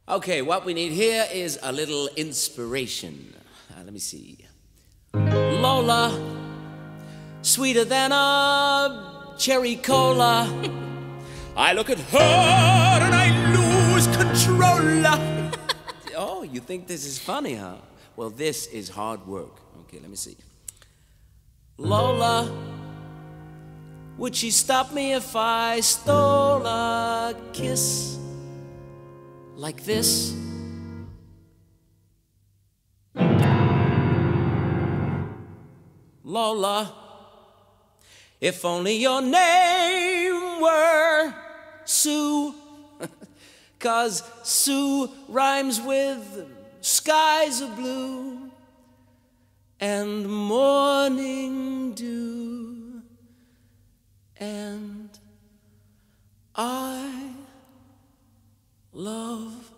Okay, what we need here is a little inspiration. Let me see. Lola, sweeter than a cherry cola. I look at her and I lose control. Oh, you think this is funny, huh? Well, this is hard work. Okay, let me see. Lola, would she stop me if I stole a kiss like this? Lola, if only your name were Sue, 'cause Sue rhymes with skies of blue and morning dew, and I love